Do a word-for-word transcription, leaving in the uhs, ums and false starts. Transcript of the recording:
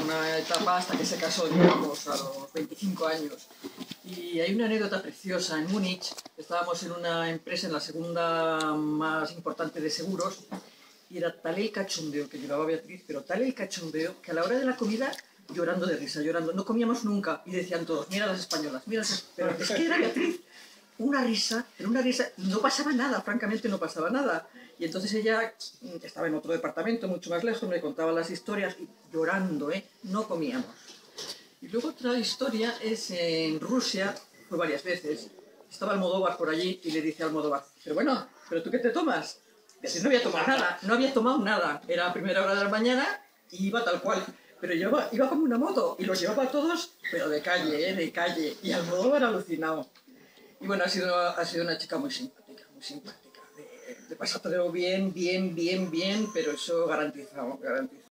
una etapa hasta que se casó, digamos, a los veinticinco años. Y hay una anécdota preciosa. En Múnich estábamos en una empresa, en la segunda más importante de seguros, y era tal el cachondeo que llevaba Beatriz, pero tal el cachondeo, que a la hora de la comida, llorando de risa, llorando. No comíamos nunca, y decían todos, mira las españolas, mira las... Pero es que era Beatriz. Una risa, pero una risa, no pasaba nada, francamente no pasaba nada. Y entonces ella estaba en otro departamento, mucho más lejos, me contaba las historias, y llorando, ¿eh? No comíamos. Y luego otra historia es en Rusia, fue varias veces, estaba Almodóvar por allí y le dice a Almodóvar, pero bueno, ¿pero tú qué te tomas? Dice, no había tomado nada, no había tomado nada, era a primera hora de la mañana y iba tal cual. Pero iba, iba como una moto y los llevaba a todos, pero de calle, ¿eh? De calle. Y Almodóvar alucinado. Y bueno, ha sido, ha sido una chica muy simpática, muy simpática. De, de pasártelo bien, bien, bien, bien, pero eso garantizado, garantizado.